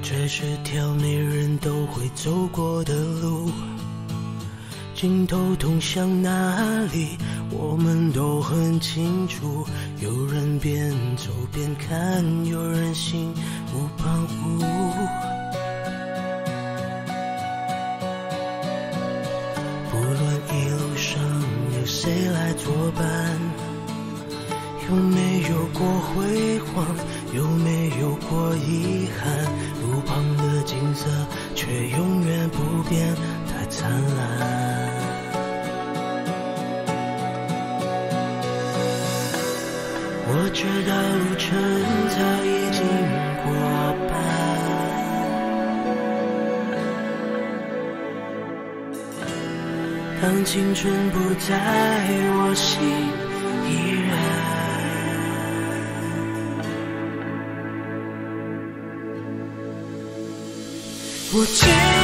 这是条每人都会走过的路，尽头通向哪里我们都很清楚，有人边走边看，有人心无旁骛。不论一路上有谁来作伴，有没有过辉煌，有没有过遗憾，路旁的景色却永远不变太灿烂。我知道路程早已经过半，当青春不在我心依然。我